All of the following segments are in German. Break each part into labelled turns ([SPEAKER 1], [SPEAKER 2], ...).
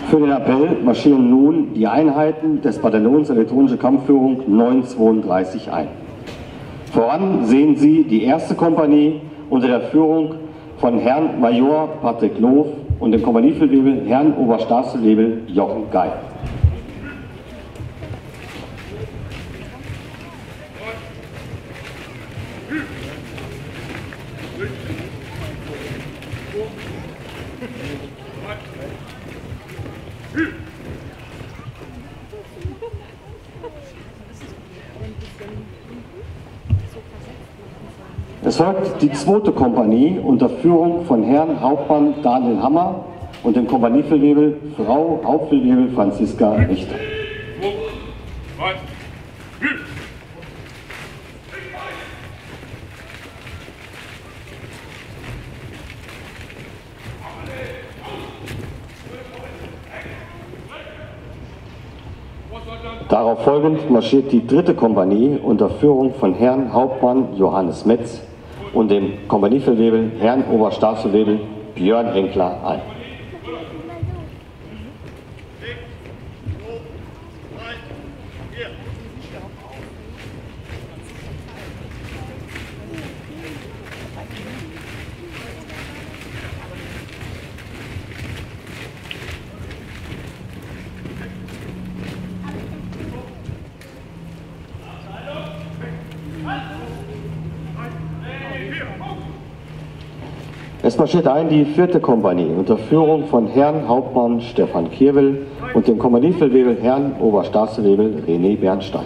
[SPEAKER 1] Für den Appell marschieren nun die Einheiten des Bataillons Elektronische Kampfführung 932 ein. Voran sehen Sie die 1. Kompanie unter der Führung von Herrn Major Patrick Loof und dem Kompaniefeldwebel Herrn Oberstabsfeldwebel Jochen Geil. Es folgt die 2. Kompanie unter Führung von Herrn Hauptmann Daniel Hammer und dem Kompaniefeldwebel Frau Hauptfeldwebel Franziska Richter. Darauf folgend marschiert die 3. Kompanie unter Führung von Herrn Hauptmann Johannes Metz und dem Kompaniefeldwebel Herrn Oberstabsfeldwebel Björn Henkler ein. Es marschiert ein die 4. Kompanie unter Führung von Herrn Hauptmann Stefan Kirwel und dem Kompaniefeldwebel Herrn Oberstabsfeldwebel René Bernstein.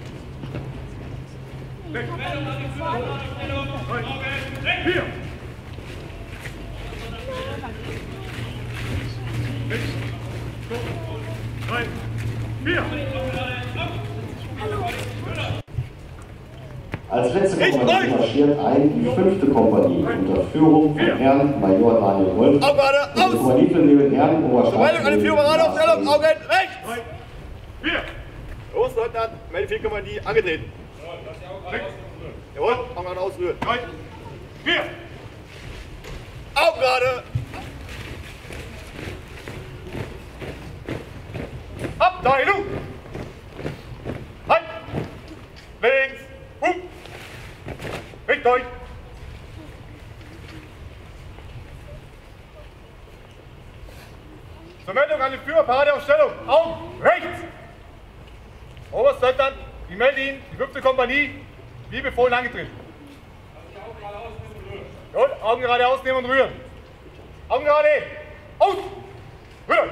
[SPEAKER 1] Als letzte Kompanie marschiert ein die 5. Kompanie unter Führung von Herrn Major Daniel Wolf und dem Kompaniefeldwebel Herrn Oberstabsfeldwebel.
[SPEAKER 2] Augen rechts! 4! Los, Leutnant, meine 4 Kompanie angetreten. Jawohl, Augen gerade ausrühren. 4! Augen gerade! Abteilung! Halt! Links! Richtet euch! Zur Meldung an den Führer, Paradeaufstellung. Augen rechts! Oberstleutnant, ich melde Ihnen, die 5. Kompanie, wie befohlen angetreten. Gut, Augen gerade ausnehmen und rühren. Augen gerade! Aus! Rühren!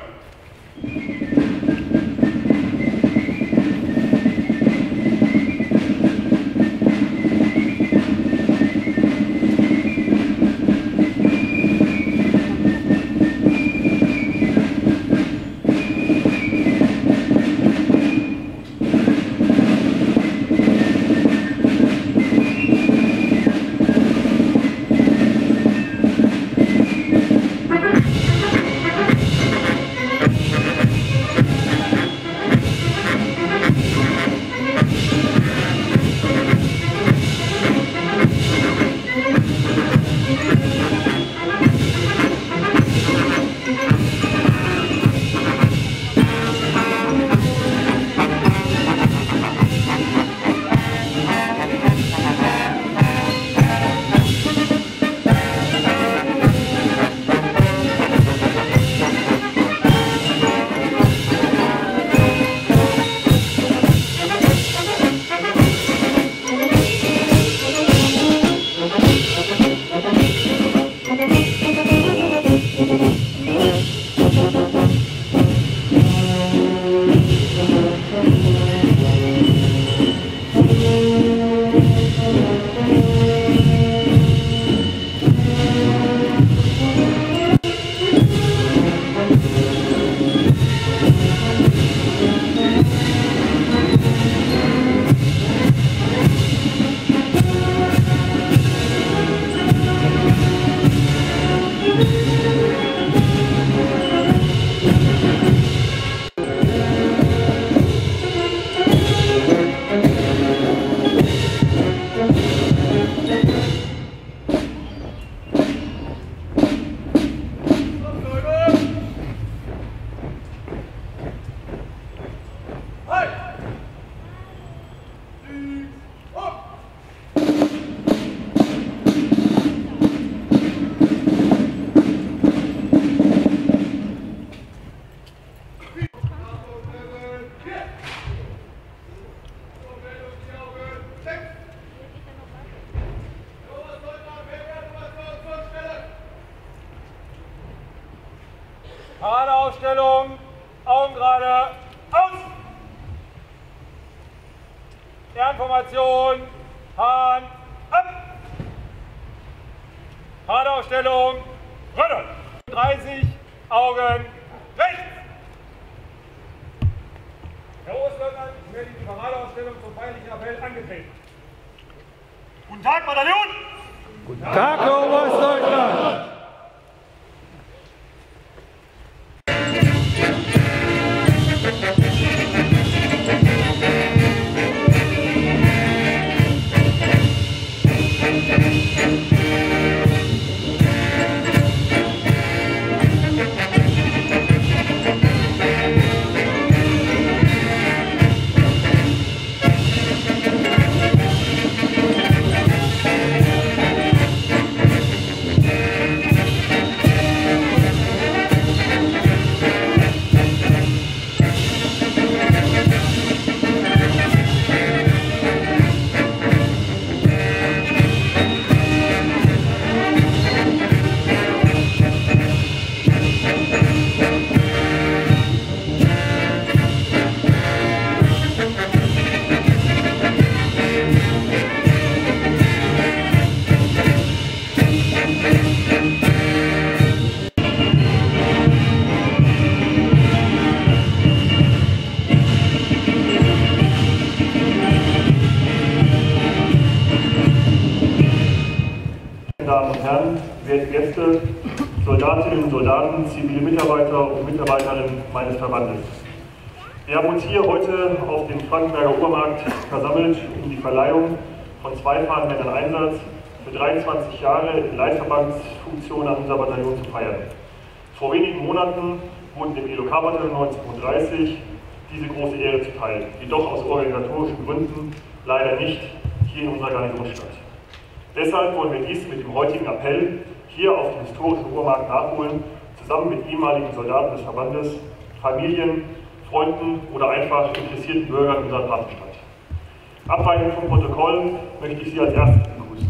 [SPEAKER 3] Paradeaufstellung, Augen gerade, aus! Ehrenformation, Hand, ab! Paradeaufstellung, rudern! 30, Augen, rechts! Herr Oberstleutnant, ich werde die Paradeaufstellung zum feierlichen Appell angetreten. Guten Tag, Bataillon!
[SPEAKER 4] Guten Tag, Herr Oberstleutnant!
[SPEAKER 5] Damen und Herren, werte Gäste, Soldatinnen und Soldaten, zivile Mitarbeiter und Mitarbeiterinnen meines Verbandes. Wir haben uns hier heute auf dem Frankenberger Uhrmarkt versammelt, um die Verleihung von 2 Fahnenmännern Einsatz für 23 Jahre in Leitverbandsfunktion an unser Bataillon zu feiern. Vor wenigen Monaten wurden dem ELOK-Bataillon 1930 diese große Ehre zuteil, jedoch aus organisatorischen Gründen leider nicht hier in unserer Garnison statt. Deshalb wollen wir dies mit dem heutigen Appell hier auf dem historischen Uhrmarkt nachholen, zusammen mit ehemaligen Soldaten des Verbandes, Familien, Freunden oder einfach interessierten Bürgern unserer Partnerstadt. Abweichend vom Protokoll möchte ich Sie als erstes begrüßen.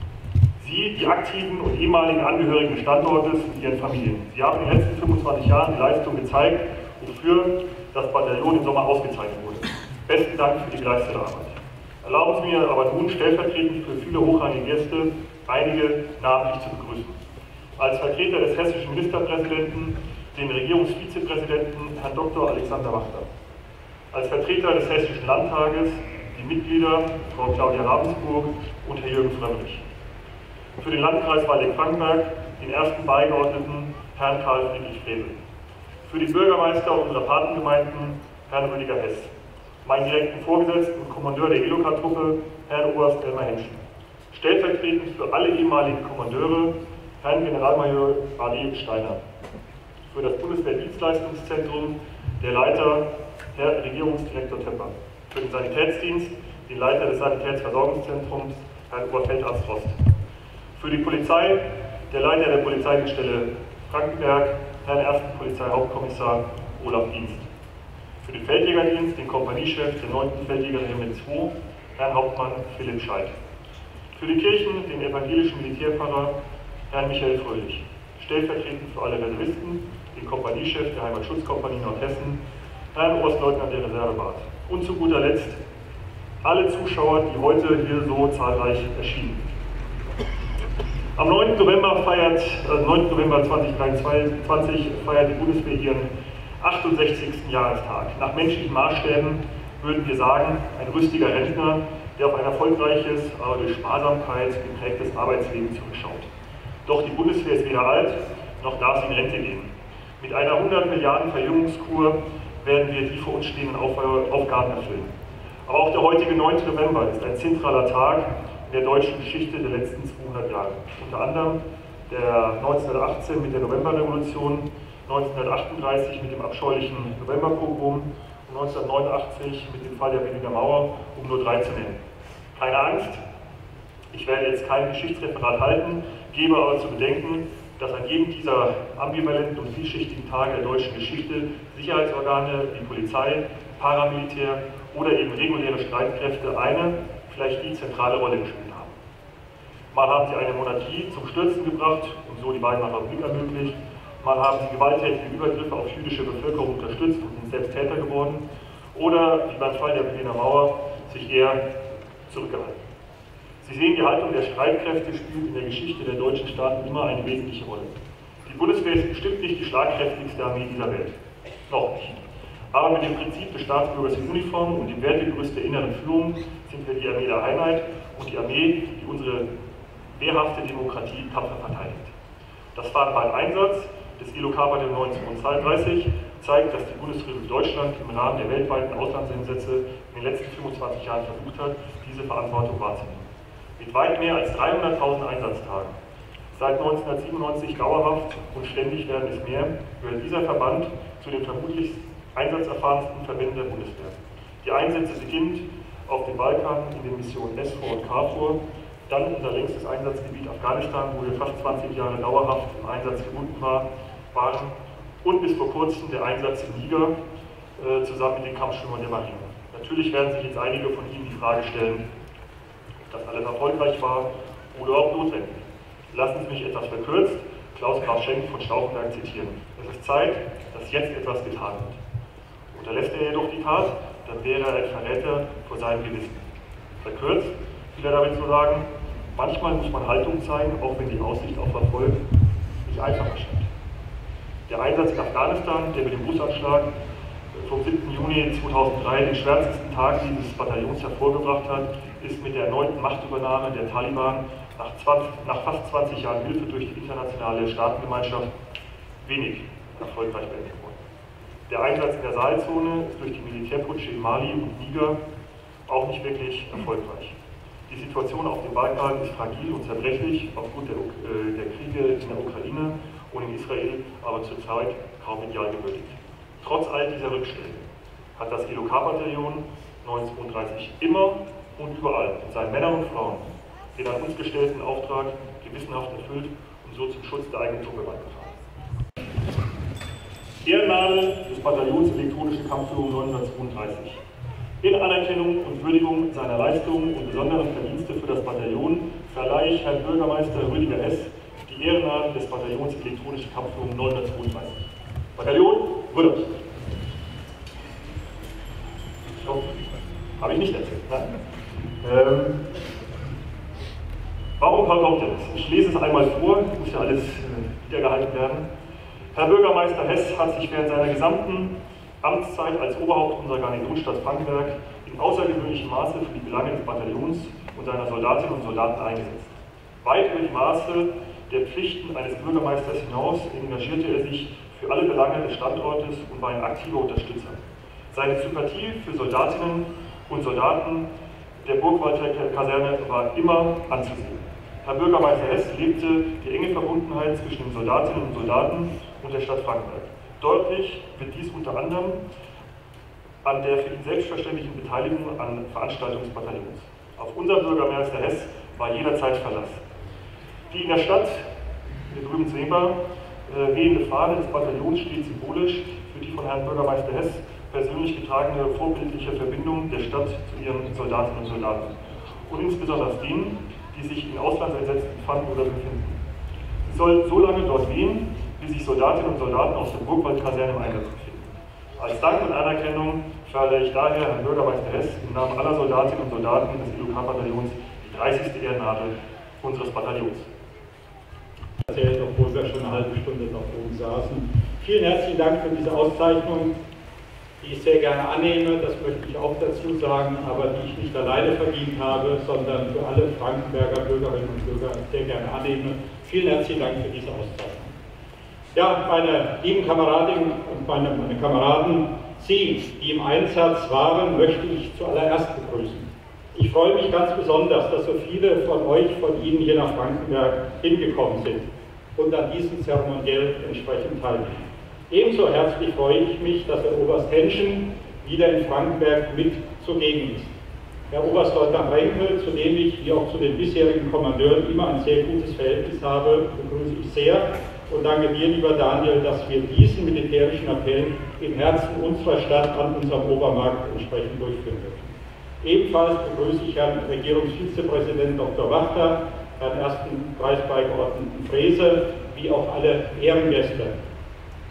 [SPEAKER 5] Sie, die aktiven und ehemaligen Angehörigen des Standortes und ihren Familien. Sie haben in den letzten 25 Jahren die Leistung gezeigt, wofür das Bataillon im Sommer ausgezeichnet wurde. Besten Dank für die geleistete Arbeit. Erlauben Sie mir aber nun stellvertretend für viele hochrangige Gäste einige namentlich zu begrüßen. Als Vertreter des hessischen Ministerpräsidenten, den Regierungsvizepräsidenten Herrn Dr. Alexander Wachter. Als Vertreter des Hessischen Landtages die Mitglieder Frau Claudia Ravensburg und Herr Jürgen Frömmrich. Für den Landkreis Waldeck-Frankenberg den ersten Beigeordneten Herrn Karl Friedrich Frevel. Für die Bürgermeister unserer Patengemeinden Herrn Rüdiger Hess. Meinen direkten Vorgesetzten und Kommandeur der ELOK-Truppe, Herrn Oberst Elmar Henschen. Stellvertretend für alle ehemaligen Kommandeure, Herrn Generalmajor Ali Steiner. Für das Bundeswehrdienstleistungszentrum, der Leiter, Herr Regierungsdirektor Tepper. Für den Sanitätsdienst, den Leiter des Sanitätsversorgungszentrums, Herrn Oberfeldarzt Rost. Für die Polizei, der Leiter der Polizeidienststelle Frankenberg, Herrn 1. Polizeihauptkommissar Olaf Dienst. Für den Feldjägerdienst, den Kompaniechef der 9. Feldjägerregiment 2, Herrn Hauptmann Philipp Scheid. Für die Kirchen, den evangelischen Militärpfarrer, Herrn Michael Fröhlich. Stellvertretend für alle Reservisten, den Kompaniechef der Heimatschutzkompanie Nordhessen, Herrn Oberstleutnant der Reservebad. Und zu guter Letzt alle Zuschauer, die heute hier so zahlreich erschienen. Am 9. November 2023 feiert die Bundeswehr ihren 68. Jahrestag. Nach menschlichen Maßstäben würden wir sagen, ein rüstiger Rentner, der auf ein erfolgreiches, aber durch Sparsamkeit geprägtes Arbeitsleben zurückschaut. Doch die Bundeswehr ist weder alt, noch darf sie in Rente gehen. Mit einer 100 Milliarden Verjüngungskur werden wir die vor uns stehenden Aufgaben erfüllen. Aber auch der heutige 9. November ist ein zentraler Tag in der deutschen Geschichte der letzten 200 Jahre. Unter anderem der 1918 mit der Novemberrevolution, 1938 mit dem abscheulichen Novemberpogrom und 1989 mit dem Fall der Berliner Mauer, um nur 3 zu nennen. Keine Angst, ich werde jetzt kein Geschichtsreferat halten, gebe aber zu bedenken, dass an jedem dieser ambivalenten und vielschichtigen Tage der deutschen Geschichte Sicherheitsorgane wie Polizei, Paramilitär oder eben reguläre Streitkräfte eine, vielleicht die zentrale Rolle gespielt haben. Mal haben sie eine Monarchie zum Stürzen gebracht und so die Weimarer Republik ermöglicht, mal haben sie gewalttätige Übergriffe auf jüdische Bevölkerung unterstützt und sind selbst Täter geworden, oder, wie beim Fall der Berliner Mauer, sich eher zurückgehalten. Sie sehen, die Haltung der Streitkräfte spielt in der Geschichte der deutschen Staaten immer eine wesentliche Rolle. Die Bundeswehr ist bestimmt nicht die schlagkräftigste Armee dieser Welt. Noch nicht. Aber mit dem Prinzip des Staatsbürgers in Uniform und dem Wertegerüst der inneren Führung sind wir die Armee der Einheit und die Armee, die unsere wehrhafte Demokratie tapfer verteidigt. Das Fahrenball-Einsatz des ELOK-Bataillons 1932 zeigt, dass die Bundesrepublik Deutschland im Rahmen der weltweiten Auslandseinsätze in den letzten 25 Jahren versucht hat, diese Verantwortung wahrzunehmen. Mit weit mehr als 300.000 Einsatztagen, seit 1997 dauerhaft und ständig werden es mehr, gehört dieser Verband zu den vermutlich einsatzerfahrensten Verbänden der Bundeswehr. Die Einsätze beginnend auf dem Balkan in den Missionen SFOR und KFOR, dann unser längstes Einsatzgebiet Afghanistan, wo wir fast 20 Jahre dauerhaft im Einsatz gebunden waren, und bis vor kurzem der Einsatz im Niger zusammen mit den Kampfschwimmern der Marine. Natürlich werden sich jetzt einige von Ihnen die Frage stellen, ob das alles erfolgreich war oder ob notwendig. Lassen Sie mich etwas verkürzt Klaus Graf Schenk von Stauffenberg zitieren. Es ist Zeit, dass jetzt etwas getan wird. Unterlässt er jedoch die Tat, dann wäre er ein Verräter vor seinem Gewissen. Verkürzt will er damit so sagen, manchmal muss man Haltung zeigen, auch wenn die Aussicht auf Erfolg nicht einfach erscheint. Der Einsatz in Afghanistan, der mit dem Busanschlag vom 7. Juni 2003 den schwärzesten Tag dieses Bataillons hervorgebracht hat, ist mit der erneuten Machtübernahme der Taliban nach fast 20 Jahren Hilfe durch die internationale Staatengemeinschaft wenig erfolgreich werden geworden. Der Einsatz in der Sahelzone ist durch die Militärputsche in Mali und Niger auch nicht wirklich erfolgreich. Die Situation auf dem Balkan ist fragil und zerbrechlich aufgrund der Kriege in der Ukraine und in Israel, aber zurzeit kaum medial gewürdigt. Trotz all dieser Rückschläge hat das ELOK-Bataillon 1932 immer und überall mit seinen Männern und Frauen den an uns gestellten Auftrag gewissenhaft erfüllt und so zum Schutz der eigenen Truppe beigetragen. Ehrennadel des Bataillons Elektronische Kampfführung 932. In Anerkennung und Würdigung seiner Leistungen und besonderen Verdienste für das Bataillon verleihe ich Herrn Bürgermeister Rüdiger Hess die Ehrennadel des Bataillons Elektronische Kampfführung 932. Bataillon, Rüdiger. Habe ich nicht erzählt. Nein. Warum kommt das? Ich lese es einmal vor, muss ja alles wiedergehalten werden. Herr Bürgermeister Hess hat sich während seiner gesamten Amtszeit als Oberhaupt unserer Garnisonstadt Frankenberg in außergewöhnlichem Maße für die Belange des Bataillons und seiner Soldatinnen und Soldaten eingesetzt. Weit über die Maße der Pflichten eines Bürgermeisters hinaus engagierte er sich für alle Belange des Standortes und war ein aktiver Unterstützer. Seine Sympathie für Soldatinnen und Soldaten der Burgwalder Kaserne war immer anzusehen. Herr Bürgermeister Hess lebte die enge Verbundenheit zwischen den Soldatinnen und Soldaten und der Stadt Frankenberg. Deutlich wird dies unter anderem an der für ihn selbstverständlichen Beteiligung an Veranstaltungen des Bataillons. Auf unser Bürgermeister Hess war jederzeit Verlass. Die in der Stadt, hier drüben sehbar, wehende Fahne des Bataillons steht symbolisch für die von Herrn Bürgermeister Hess persönlich getragene vorbildliche Verbindung der Stadt zu ihren Soldatinnen und Soldaten und insbesondere denen, die sich in Auslandseinsätzen befanden oder befinden. Sie soll so lange dort wehen, bis sich Soldatinnen und Soldaten aus der Burgwald-Kaserne im Einsatz befinden. Als Dank und Anerkennung verleihe ich daher Herrn Bürgermeister Hess im Namen aller Soldatinnen und Soldaten des ELOK-Bataillons die 30. Ehrennadel unseres Bataillons.
[SPEAKER 6] Erzählt, obwohl wir schon eine halbe Stunde noch oben saßen. Vielen herzlichen Dank für diese Auszeichnung, die ich sehr gerne annehme, das möchte ich auch dazu sagen, aber die ich nicht alleine verdient habe, sondern für alle Frankenberger Bürgerinnen und Bürger sehr gerne annehme. Vielen herzlichen Dank für diese Auszeichnung. Ja, meine lieben Kameradinnen und meine Kameraden, Sie, die im Einsatz waren, möchte ich zuallererst begrüßen. Ich freue mich ganz besonders, dass so viele von euch, von Ihnen hier nach Frankenberg hingekommen sind und an diesem Zeremoniell entsprechend teilnehmen. Ebenso herzlich freue ich mich, dass Herr Oberst Henschen wieder in Frankenberg mit zugegen ist. Herr Oberstleutnant Renkel, zu dem ich, wie auch zu den bisherigen Kommandeuren, immer ein sehr gutes Verhältnis habe, begrüße ich sehr und danke dir, lieber Daniel, dass wir diesen militärischen Appell im Herzen unserer Stadt an unserem Obermarkt entsprechend durchführen dürfen. Ebenfalls begrüße ich Herrn Regierungsvizepräsidenten Dr. Wachter, Herrn ersten Preisbeigeordneten Frese, wie auch alle Ehrengäste.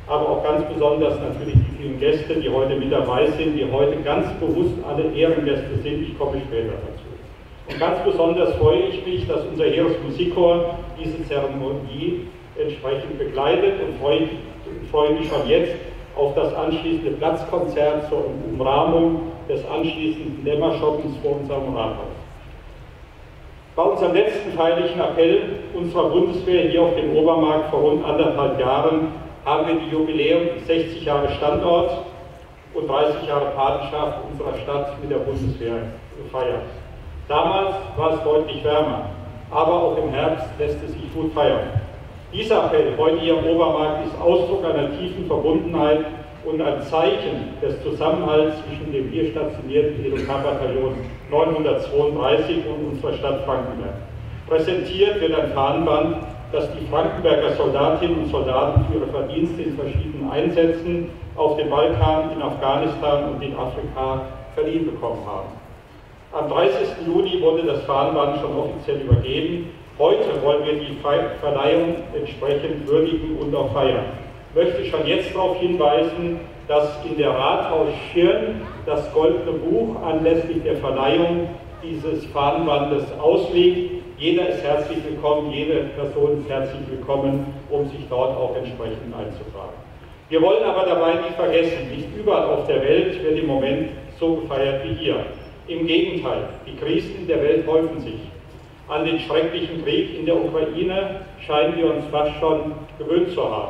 [SPEAKER 6] aber auch ganz besonders natürlich die vielen Gäste, die heute mit dabei sind, die heute ganz bewusst alle Ehrengäste sind. Ich komme später dazu. Und ganz besonders freue ich mich, dass unser Heeresmusikchor diese Zeremonie entsprechend begleitet und freue mich schon jetzt auf das anschließende Platzkonzert zur Umrahmung des anschließenden Dämmerschoppens vor unserem Rathaus. Bei unserem letzten feierlichen Appell unserer Bundeswehr hier auf dem Obermarkt vor rund 1,5 Jahren haben wir die Jubiläum 60 Jahre Standort und 30 Jahre Patenschaft unserer Stadt mit der Bundeswehr gefeiert. Damals war es deutlich wärmer, aber auch im Herbst lässt es sich gut feiern. Dieser Appell heute hier am Obermarkt ist Ausdruck einer tiefen Verbundenheit und ein Zeichen des Zusammenhalts zwischen dem hier stationierten EDK-Bataillon 932 und unserer Stadt Frankenberg. Präsentiert wird ein Fahnenband, das die Frankenberger Soldatinnen und Soldaten für ihre Verdienste in verschiedenen Einsätzen auf dem Balkan, in Afghanistan und in Afrika verliehen bekommen haben. Am 30. Juni wurde das Fahnenband schon offiziell übergeben. Heute wollen wir die Verleihung entsprechend würdigen und auch feiern. Ich möchte schon jetzt darauf hinweisen, dass in der Rathaus Schirn das Goldene Buch anlässlich der Verleihung dieses Fahnenbandes ausliegt. Jeder ist herzlich willkommen, jede Person ist herzlich willkommen, um sich dort auch entsprechend einzutragen. Wir wollen aber dabei nicht vergessen, nicht überall auf der Welt wird im Moment so gefeiert wie hier. Im Gegenteil, die Krisen in der Welt häufen sich. An den schrecklichen Krieg in der Ukraine scheinen wir uns fast schon gewöhnt zu haben.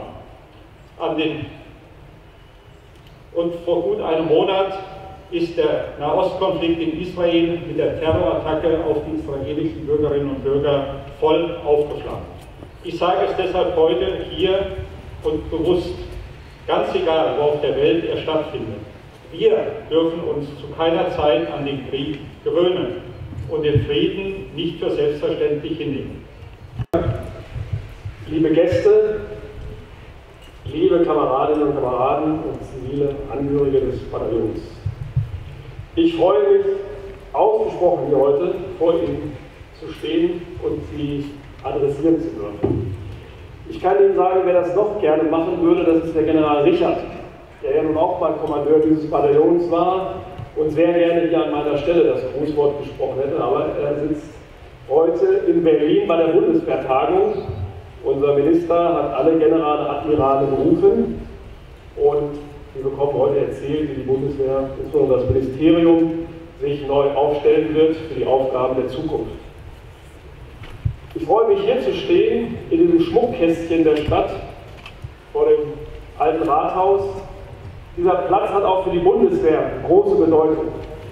[SPEAKER 6] Und vor gut einem Monat ist der Nahostkonflikt in Israel mit der Terrorattacke auf die israelischen Bürgerinnen und Bürger voll aufgeflammt. Ich sage es deshalb heute hier und bewusst, ganz egal, wo auf der Welt er stattfindet. Wir dürfen uns zu keiner Zeit an den Krieg gewöhnen und den Frieden nicht für selbstverständlich hinnehmen.
[SPEAKER 7] Liebe Gäste, liebe Kameradinnen und Kameraden und zivile Angehörige des Bataillons. Ich freue mich ausgesprochen hier heute vor Ihnen zu stehen und Sie adressieren zu dürfen. Ich kann Ihnen sagen, wer das noch gerne machen würde, das ist der General Richard, der ja nun auch mal Kommandeur dieses Bataillons war und sehr gerne hier an meiner Stelle das Grußwort gesprochen hätte, aber er sitzt heute in Berlin bei der Bundeswehrtagung. Unser Minister hat alle Generale, Admirale berufen und wir bekommen heute erzählt, wie die Bundeswehr, insbesondere das Ministerium, sich neu aufstellen wird für die Aufgaben der Zukunft. Ich freue mich, hier zu stehen, in diesem Schmuckkästchen der Stadt, vor dem alten Rathaus. Dieser Platz hat auch für die Bundeswehr große Bedeutung.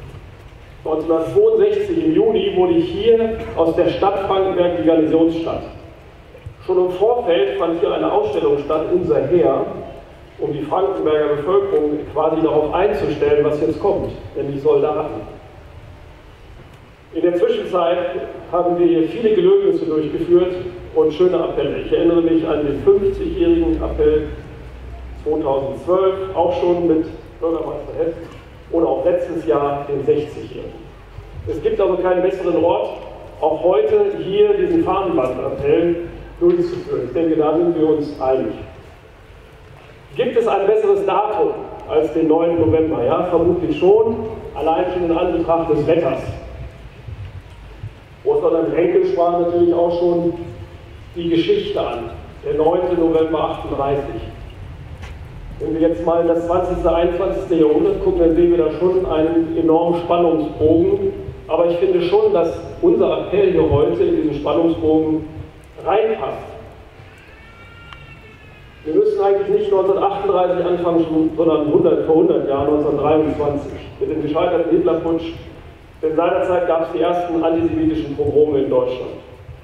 [SPEAKER 7] 1962 im Juni wurde hier aus der Stadt Frankenberg die Garnisonsstadt. Schon im Vorfeld fand hier eine Ausstellung statt, Unser Heer, um die Frankenberger Bevölkerung quasi darauf einzustellen, was jetzt kommt, nämlich Soldaten. In der Zwischenzeit haben wir hier viele Gelöbnisse durchgeführt und schöne Appelle. Ich erinnere mich an den 50-jährigen Appell 2012, auch schon mit Bürgermeister Hess, und auch letztes Jahr den 60-jährigen. Es gibt also keinen besseren Ort, auch heute hier diesen Fahnenbandappell durchzuführen. Ich denke, da sind wir uns einig. Gibt es ein besseres Datum als den 9. November? Ja, vermutlich schon, allein schon in Anbetracht des Wetters. Osterland Renkel sprach natürlich auch schon die Geschichte an, der 9. November 38. Wenn wir jetzt mal in das 20. 21. Jahrhundert gucken, dann sehen wir da schon einen enormen Spannungsbogen. Aber ich finde schon, dass unser Appell hier heute in diesen Spannungsbogen reinpasst. Wir müssen eigentlich nicht 1938 anfangen, sondern vor 100 Jahren, 1923, mit dem gescheiterten Hitlerputsch. Denn seinerzeit gab es die ersten antisemitischen Pogrome in Deutschland.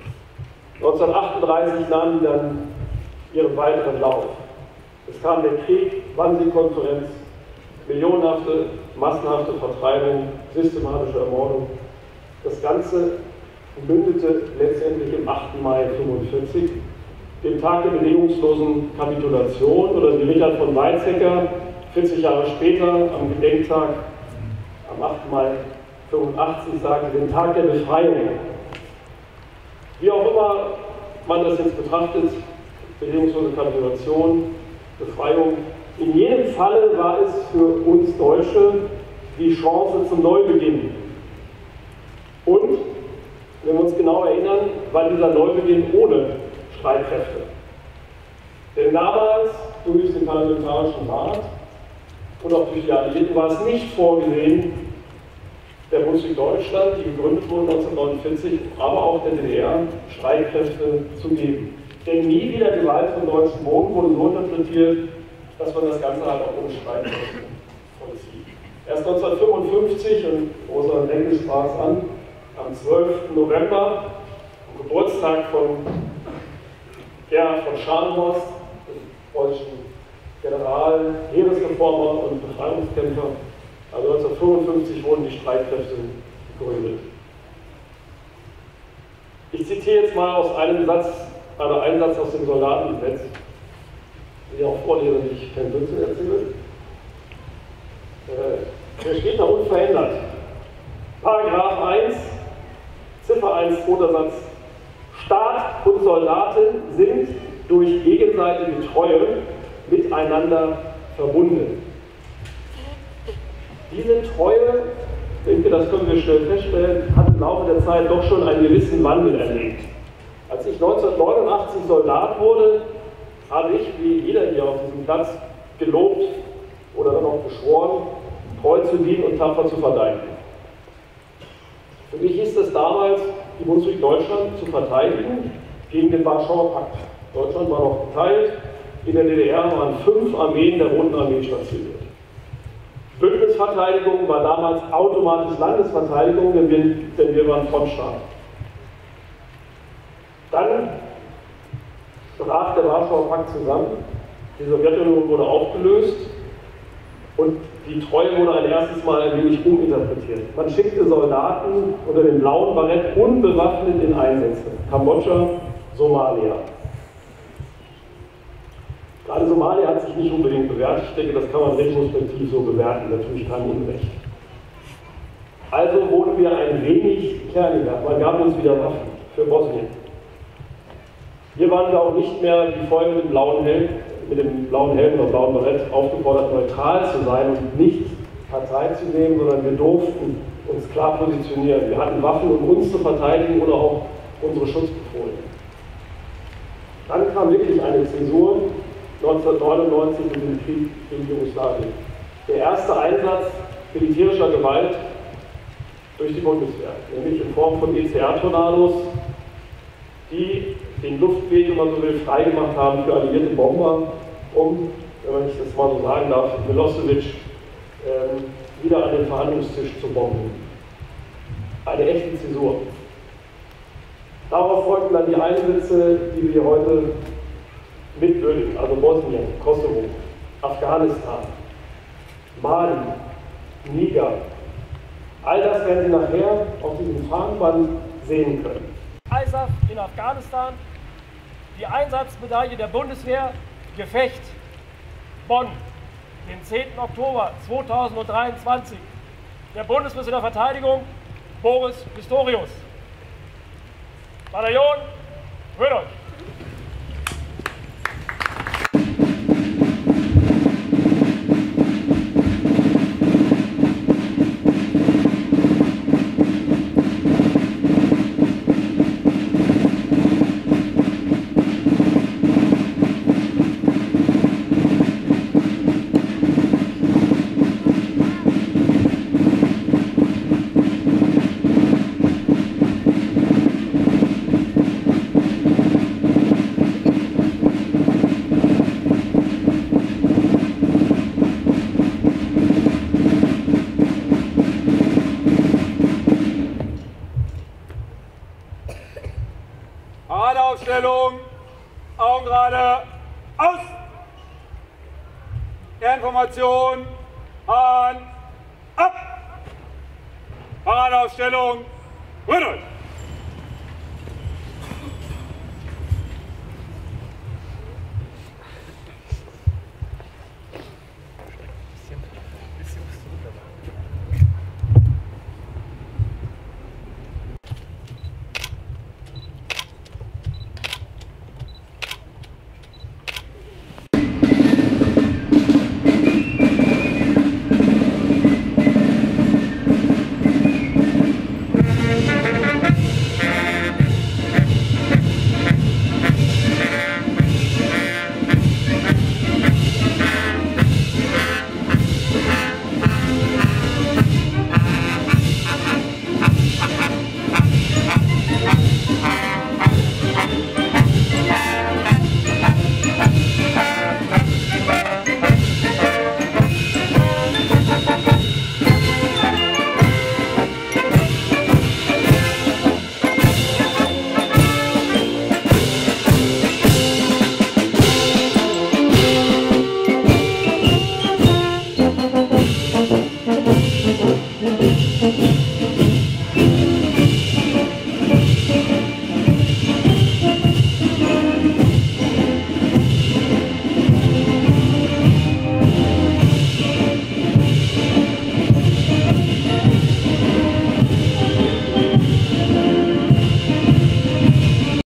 [SPEAKER 7] 1938 nahmen die dann ihren weiteren Lauf. Es kam der Krieg, Wannsee-Konferenz, millionenhafte, massenhafte Vertreibung, systematische Ermordung. Das Ganze mündete letztendlich im 8. Mai 1945, dem Tag der bedingungslosen Kapitulation, oder wie Richard von Weizsäcker 40 Jahre später am Gedenktag am 8. Mai 1985 sagte, den Tag der Befreiung. Wie auch immer man das jetzt betrachtet, bedingungslose Kapitulation, Befreiung. In jedem Falle war es für uns Deutsche die Chance zum Neubeginn. Und, wenn wir uns genau erinnern, war dieser Neubeginn ohne Streitkräfte. Denn damals, durch den Parlamentarischen Rat und auch durch die Alliierten, war es nicht vorgesehen, der Bundesrepublik Deutschland, die gegründet wurde 1949, aber auch der DDR, Streitkräfte zu geben. Denn nie wieder Gewalt von deutschen Boden wurde so interpretiert, dass man das Ganze halt auch ohne Streitkräfte vollzieht. Erst 1955, und Rosa Lenke sprach es an, am 12. November, am Geburtstag von Gerhard von Scharnhorst, dem deutschen General, Heeresreformer und Befreiungskämpfer. Also 1955 wurden die Streitkräfte gegründet. Ich zitiere jetzt mal aus einem Satz, einen Satz aus dem Soldatengesetz, den ich auch vorlese, wenn ich keinen Blödsinn erzähle. Der steht da unverändert. Paragraph 1, Ziffer 1, zweiter Satz. Staat und Soldaten sind durch gegenseitige Treue miteinander verbunden. Diese Treue, ich denke, das können wir schnell feststellen, hat im Laufe der Zeit doch schon einen gewissen Wandel erlebt. Als ich 1989 Soldat wurde, habe ich, wie jeder hier auf diesem Platz, gelobt oder dann auch geschworen, treu zu dienen und tapfer zu verteidigen. Für mich hieß es damals, die Bundesrepublik Deutschland zu verteidigen gegen den Warschauer Pakt. Deutschland war noch geteilt, in der DDR waren 5 Armeen der Roten Armee stationiert. Bündnisverteidigung war damals automatisch Landesverteidigung, denn wir waren Frontstaat. Dann brach der Warschauer Pakt zusammen, die Sowjetunion wurde aufgelöst und die Treue wurde ein erstes Mal ein wenig uminterpretiert. Man schickte Soldaten unter dem blauen Barett unbewaffnet in Einsätze. Kambodscha, Somalia. Gerade Somalia hat sich nicht unbedingt bewährt. Ich denke, das kann man retrospektiv so bewerten, natürlich kein Unrecht. Also wurden wir ein wenig kerniger. Man gab uns wieder Waffen für Bosnien. Hier waren wir auch nicht mehr wie vorher mit dem blauen Helm oder blauen Barett aufgefordert, neutral zu sein und nicht Partei zu nehmen, sondern wir durften uns klar positionieren. Wir hatten Waffen, um uns zu verteidigen oder auch unsere Schutzbefohlenen. Dann kam wirklich eine Zäsur 1999 mit dem Krieg gegen Jugoslawien. Der erste Einsatz militärischer Gewalt durch die Bundeswehr, nämlich in Form von ECR-Tornados, die den Luftweg, wenn man so will, freigemacht haben für alliierte Bomber, um, wenn ich das mal so sagen darf, Milosevic wieder an den Verhandlungstisch zu bomben. Eine echte Zäsur. Darauf folgten dann die Einsätze, die wir heute mitwürdigen, also Bosnien, Kosovo, Afghanistan, Mali, Niger. All das werden Sie nachher auf diesem Fahnenband sehen können.
[SPEAKER 8] ISAF in Afghanistan, die Einsatzmedaille der Bundeswehr, Gefecht, Bonn, den 10. Oktober 2023. Der Bundesminister der Verteidigung, Boris Pistorius. Bataillon, rührt euch!
[SPEAKER 4] Paradeaufstellung, Augen gerade, aus! Ehrenformation, Hahn, ab! Paradeaufstellung, rührt euch!
[SPEAKER 9] Applaus